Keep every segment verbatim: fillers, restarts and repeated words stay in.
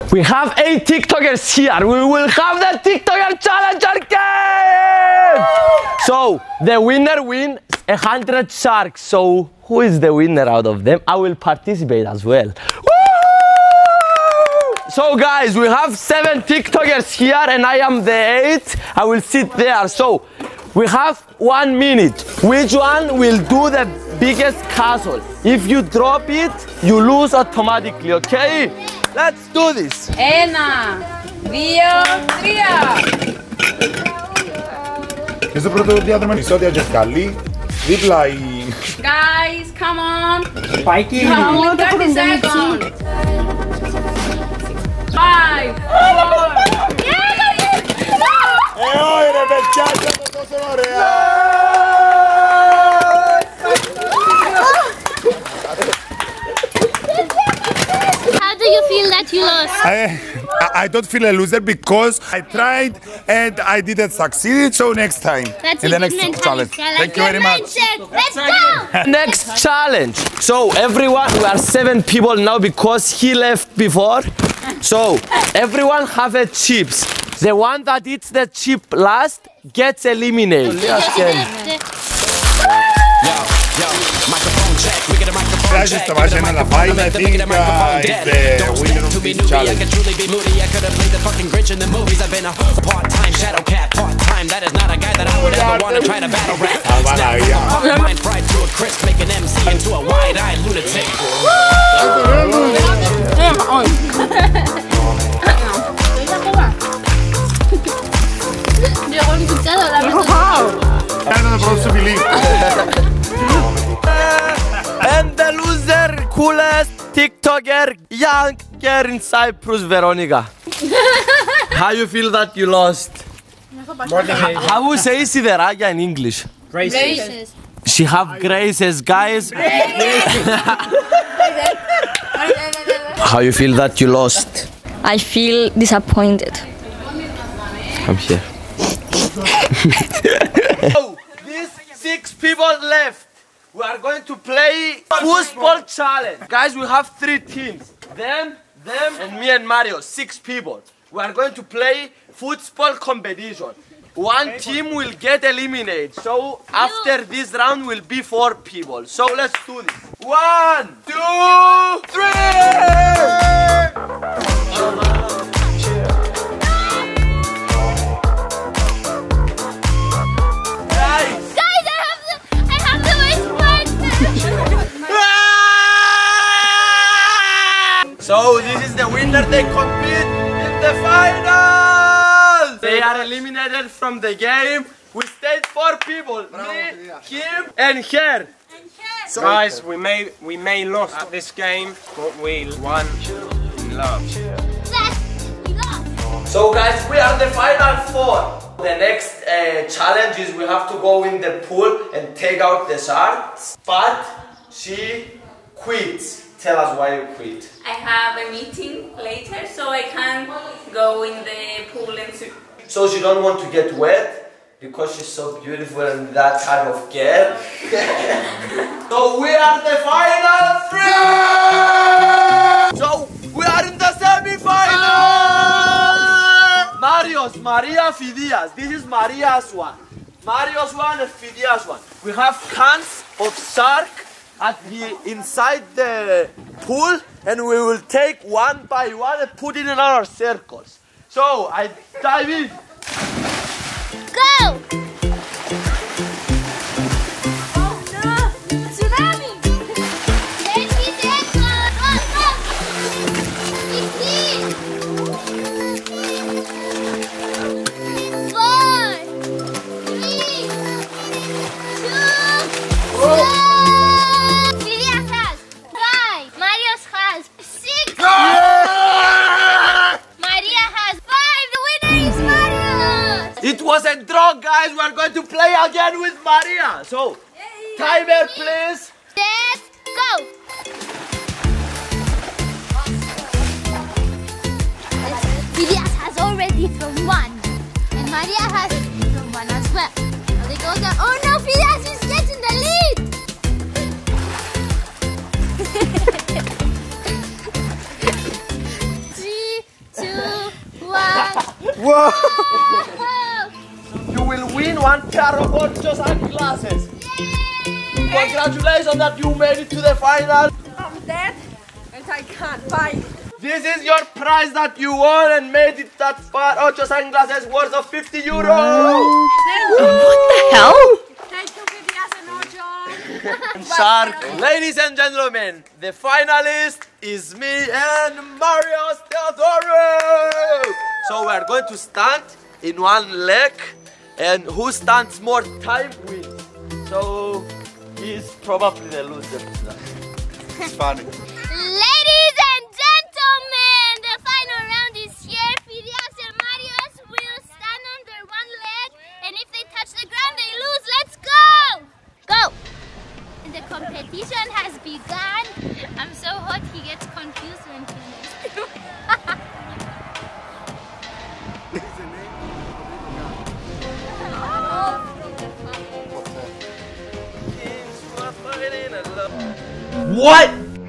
We have eight TikTokers here. We will have the TikToker challenge again. So the winner wins a hundred sharks. So who is the winner out of them? I will participate as well. Woo! So guys, we have seven TikTokers here and I am the eighth. I will sit there. So we have one minute. Which one will do the biggest castle? If you drop it, you lose automatically, okay? Let's do this. Ένα, δύο, τρία. Και στο πρώτο διάδρομο επεισόδιο και καλή. Δίπλα η... Guys, come on. Spikey. Only thirty seconds. Five, four. Ε, όχι ρε παιδιά, ήταν τόσο ωραία. How do you feel that you lost? I, I don't feel a loser because I tried and I didn't succeed. So next time, That's in a the good next mentality. challenge. I like Thank you your very much. mindset. Let's go! Next challenge. So everyone, we are seven people now because he left before. So everyone have a chips. The one that eats the chip last gets eliminated. Gracias to my channel, I find I think uh, it's the winner of this challenge. I could truly be moody. I could have played the fucking Grinch in the movies. I've been a part-time shadow cat, part-time. That is not a guy that I would ever want to try to battle rap. Snap, mind fried to a crisp, make an M C into a wide-eyed lunatic. Yo he escuchado la Era το πρώτο σου φιλί. And the loser, coolest TikToker, young in Cyprus, Veronica. How you feel that you lost? How would say σιδεράκια in English? Gracious. She have graces, guys. How you feel that you lost? I feel disappointed. I'm here. So, these six people left. We are going to play football challenge. Guys, we have three teams. Them, them, and me and Mario. Six people. We are going to play football competition. One team will get eliminated. So after this round will be four people. So let's do this. One, two, three! So this is the winner, they compete in the final! They are eliminated from the game. We stayed four people, me, him and her. So guys, we may we may lost this game, but we won in love. So guys, we are the final four. The next uh, challenge is we have to go in the pool and take out the sharks. But she quits. Tell us why you quit. I have a meeting later, so I can't go in the pool and swim. So she don't want to get wet because she's so beautiful and that kind of girl. So we are the final three. So we are in the semi-final. Mario's, Maria, Fidias. This is Maria's one. Mario's one and Fidias one. We have cans of shark at the inside the pool, and we will take one by one and put it in our circles. So I dive in. Go! Oh no! Tsunami! twenty seconds! Go, go! fifteen! four! three! two! one! It wasn't draw, guys. We are going to play again with Maria. So, timer, please. Let's go. Fidias has already thrown one, and Maria has thrown one as well. Now they go down. Oh no, Fidias is getting the lead. Three, Whoa! You will win one pair of Ocho sunglasses. Yay! Congratulations that you made it to the final. I'm dead and I can't fight. This is your prize that you won and made it that far. Ocho sunglasses worth of fifty euro. What the hell? Thank you, Phidias and Ocho. Shark. Ladies and gentlemen, the finalist is me and Mario Theodorou. So we are going to stand in one leg, and who stands more time wins. So he's probably the loser. It's funny. Ladies and gentlemen, the final round is here. Phidias and Marios will stand on their one leg, and if they touch the ground, they lose. Let's go! Go! And the competition has begun. I'm so hot, he gets confused when he understands. What?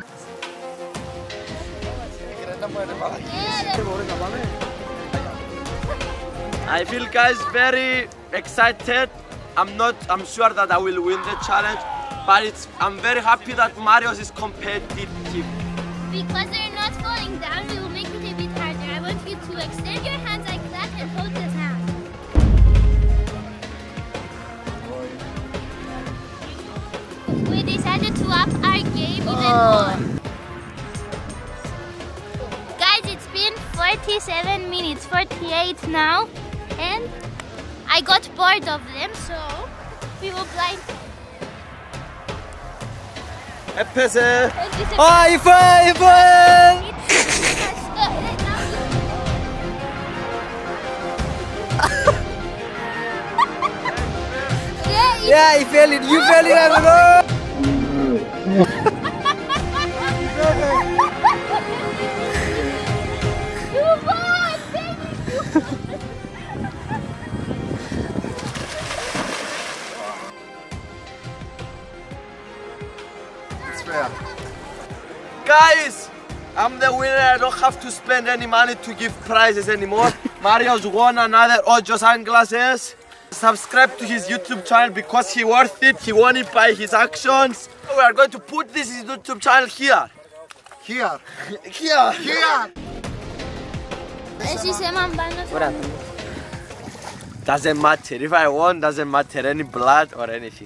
I feel, guys, very excited. I'm not, I'm sure that I will win the challenge, but it's, I'm very happy that Marios is competitive. Because they're not falling down, we will make it a bit harder. I want you to extend your hands like that and hold this hand. We decided to up our game even more. Guys, it's been forty-seven minutes, forty-eight now, and I got bored of them, so we will blind. Hepsi. High five! Yeah, I fell it. You fell it. I don't know. It's fair. Guys, I'm the winner. I don't have to spend any money to give prizes anymore. Mario's won another Ocho sunglasses. Subscribe to his YouTube channel because he worth it. He won it by his actions. We are going to put this YouTube channel here. Here. Here. Here. Doesn't matter. If I won, doesn't matter any blood or anything.